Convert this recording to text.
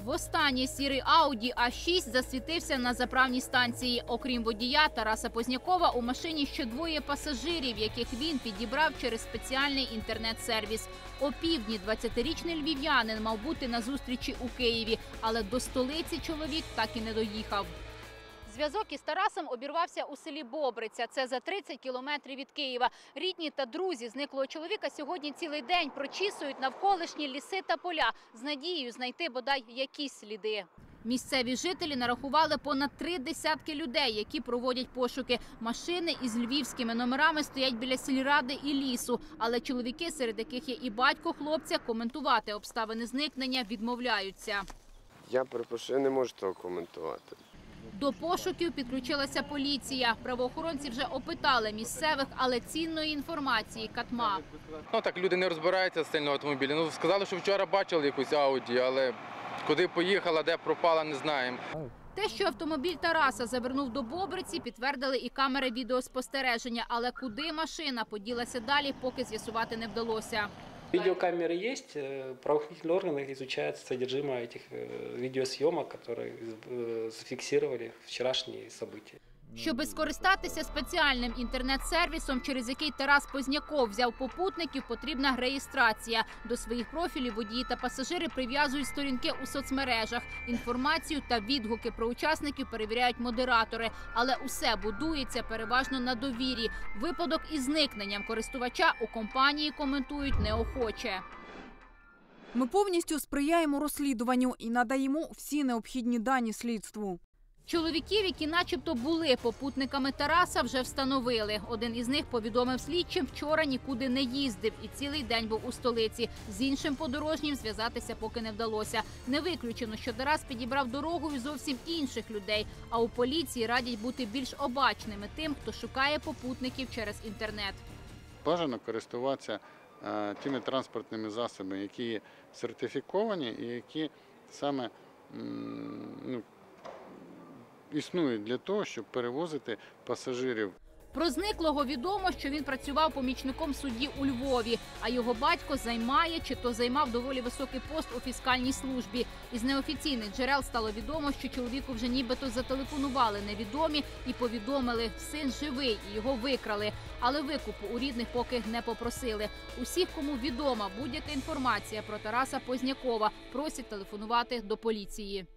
Востаннє сірий Audi A6 засвітився на заправній станції. Окрім водія Тараса Познякова, у машині ще двоє пасажирів, яких він підібрав через спеціальний інтернет-сервіс. О півдні 20-річний львів'янин мав бути на зустрічі у Києві, але до столиці чоловік так і не доїхав. Зв'язок із Тарасом обірвався у селі Бобриця. Це за 30 кілометрів від Києва. Рідні та друзі зниклого чоловіка сьогодні цілий день прочісують навколишні ліси та поля з надією знайти бодай якісь сліди. Місцеві жителі нарахували понад 3 десятки людей, які проводять пошуки. Машини із львівськими номерами стоять біля сільради і лісу. Але чоловіки, серед яких є і батько хлопця, коментувати обставини зникнення відмовляються. Я перепрошую, не можу того коментувати. До пошуків підключилася поліція. Правоохоронці вже опитали місцевих, але цінної інформації катма. Так люди не розбираються сильно в автомобілі. Сказали, що вчора бачили якусь Ауді, але куди поїхала, де пропала, не знаємо. Те, що автомобіль Тараса завернув до Бобриці, підтвердили і камери відеоспостереження. Але куди машина поділася далі, поки з'ясувати не вдалося. Видеокамеры есть, правоохранительные органы изучают содержимое этих видеосъемок, которые зафиксировали вчерашние события. Щоби скористатися спеціальним інтернет-сервісом, через який Тарас Позняков взяв попутників, потрібна реєстрація. До своїх профілів водії та пасажири прив'язують сторінки у соцмережах. Інформацію та відгуки про учасників перевіряють модератори. Але усе будується переважно на довірі. Випадок із зникненням користувача у компанії коментують неохоче. Ми повністю сприяємо розслідуванню і надаємо всі необхідні дані слідству. Чоловіків, які начебто були попутниками Тараса, вже встановили. Один із них повідомив слідчим, вчора нікуди не їздив і цілий день був у столиці. З іншим подорожнім зв'язатися поки не вдалося. Не виключено, що Тарас підібрав дорогою зовсім інших людей. А у поліції радять бути більш обачними тим, хто шукає попутників через інтернет. Бажано користуватися тими транспортними засобами, які сертифіковані і які саме існують для того, щоб перевозити пасажирів. Про зниклого відомо, що він працював помічником судді у Львові, а його батько займає чи то займав доволі високий пост у фіскальній службі. Із неофіційних джерел стало відомо, що чоловіку вже нібито зателефонували невідомі і повідомили, син живий і його викрали. Але викупу у рідних поки не попросили. Усіх, кому відома будь-яка інформація про Тараса Познякова, просять телефонувати до поліції.